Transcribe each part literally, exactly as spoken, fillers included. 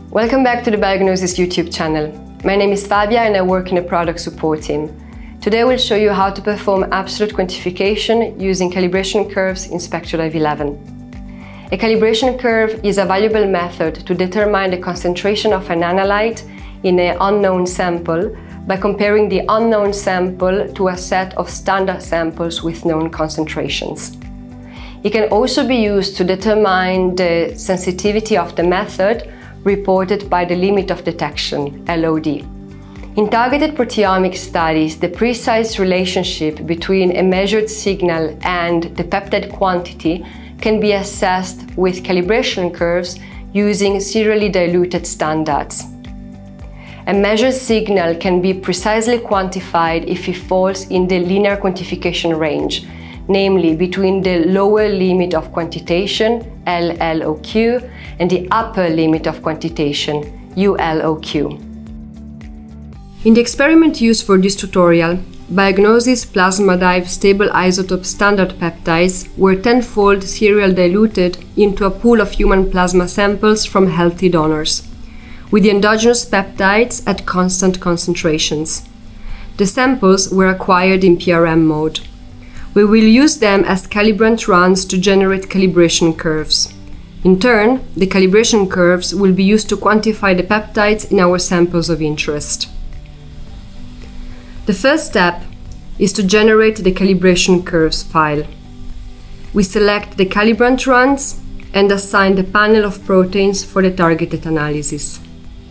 Welcome back to the Biognosis YouTube channel. My name is Fabia and I work in a product support team. Today I will show you how to perform absolute quantification using calibration curves in SpectroDive eleven. A calibration curve is a valuable method to determine the concentration of an analyte in an unknown sample by comparing the unknown sample to a set of standard samples with known concentrations. It can also be used to determine the sensitivity of the method reported by the limit of detection, L O D. In targeted proteomic studies, the precise relationship between a measured signal and the peptide quantity can be assessed with calibration curves using serially diluted standards. A measured signal can be precisely quantified if it falls in the linear quantification range, namely between the lower limit of quantitation, L L O Q, and the upper limit of quantitation, U L O Q. In the experiment used for this tutorial, Biognosis SpectroDive stable isotope standard peptides were tenfold serial diluted into a pool of human plasma samples from healthy donors, with the endogenous peptides at constant concentrations. The samples were acquired in P R M mode. We will use them as calibrant runs to generate calibration curves. In turn, the calibration curves will be used to quantify the peptides in our samples of interest. The first step is to generate the calibration curves file. We select the calibrant runs and assign the panel of proteins for the targeted analysis.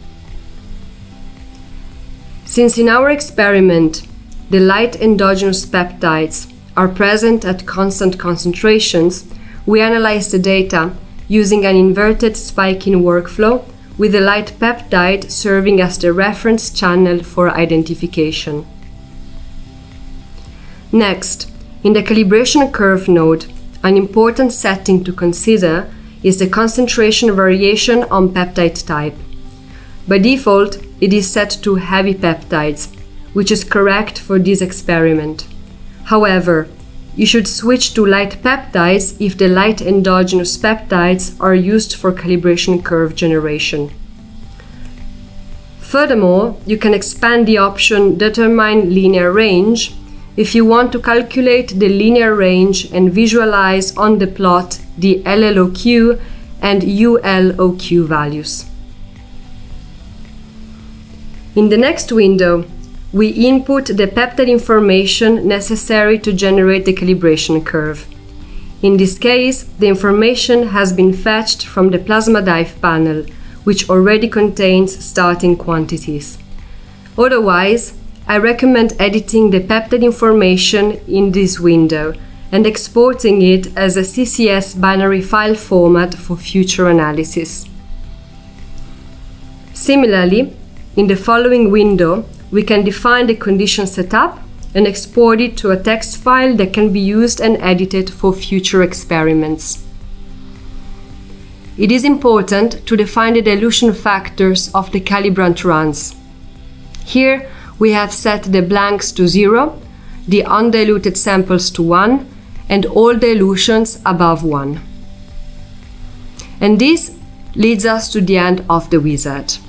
Since in our experiment, the light endogenous peptides are present at constant concentrations, we analyze the data using an inverted spike-in workflow with the light peptide serving as the reference channel for identification. Next, in the calibration curve node, an important setting to consider is the concentration variation on peptide type. By default, it is set to heavy peptides, which is correct for this experiment. However, you should switch to light peptides if the light endogenous peptides are used for calibration curve generation. Furthermore, you can expand the option Determine Linear Range if you want to calculate the linear range and visualize on the plot the L L O Q and U L O Q values. In the next window, we input the peptide information necessary to generate the calibration curve. In this case, the information has been fetched from the PlasmaDive panel, which already contains starting quantities. Otherwise, I recommend editing the peptide information in this window and exporting it as a C S V binary file format for future analysis. Similarly, in the following window, we can define the condition setup and export it to a text file that can be used and edited for future experiments. It is important to define the dilution factors of the calibrant runs. Here we have set the blanks to zero, the undiluted samples to one, and all dilutions above one. And this leads us to the end of the wizard.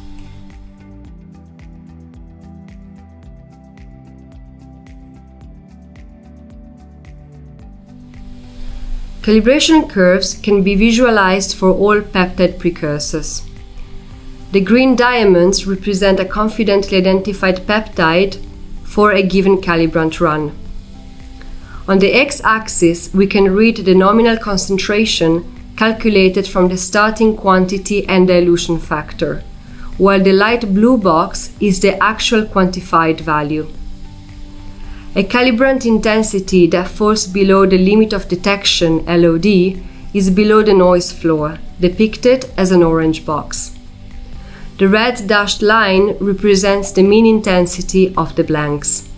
Calibration curves can be visualized for all peptide precursors. The green diamonds represent a confidently identified peptide for a given calibrant run. On the x-axis, we can read the nominal concentration calculated from the starting quantity and dilution factor, while the light blue box is the actual quantified value. A calibrant intensity that falls below the limit of detection, L O D, is below the noise floor, depicted as an orange box. The red dashed line represents the mean intensity of the blanks.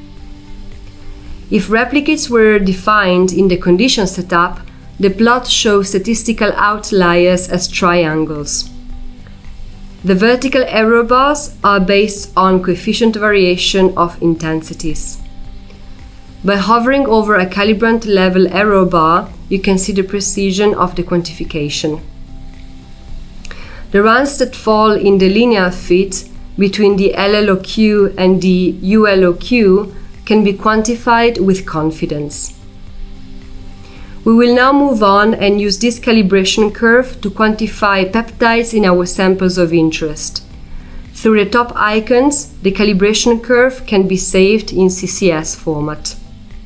If replicates were defined in the condition setup, the plot shows statistical outliers as triangles. The vertical error bars are based on coefficient variation of intensities. By hovering over a calibrant level error bar, you can see the precision of the quantification. The runs that fall in the linear fit between the L L O Q and the U L O Q can be quantified with confidence. We will now move on and use this calibration curve to quantify peptides in our samples of interest. Through the top icons, the calibration curve can be saved in C S V format.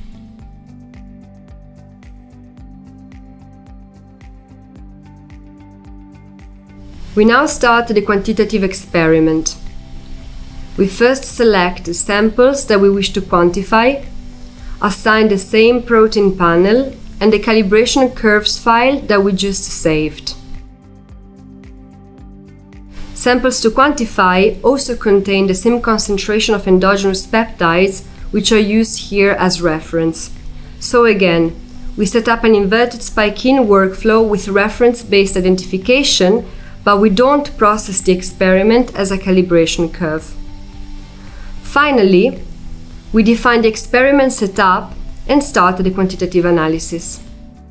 We now start the quantitative experiment. We first select the samples that we wish to quantify, assign the same protein panel and the calibration curves file that we just saved. Samples to quantify also contain the same concentration of endogenous peptides, which are used here as reference. So again, we set up an inverted spike-in workflow with reference-based identification, but we don't process the experiment as a calibration curve. Finally, we define the experiment setup and start the quantitative analysis.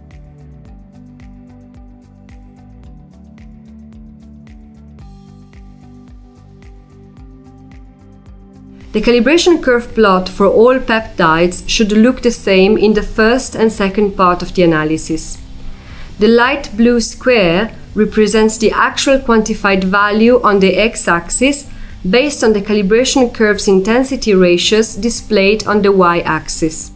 The calibration curve plot for all peptides should look the same in the first and second part of the analysis. The light blue square represents the actual quantified value on the x-axis based on the calibration curve's intensity ratios displayed on the y-axis.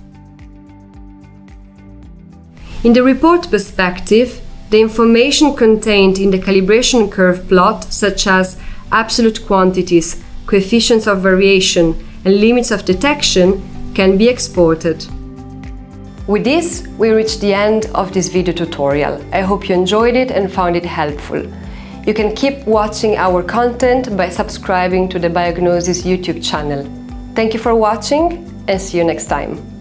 In the report perspective, the information contained in the calibration curve plot, such as absolute quantities, coefficients of variation, and limits of detection, can be exported. With this, we reached the end of this video tutorial. I hope you enjoyed it and found it helpful. You can keep watching our content by subscribing to the Biognosys YouTube channel. Thank you for watching and see you next time.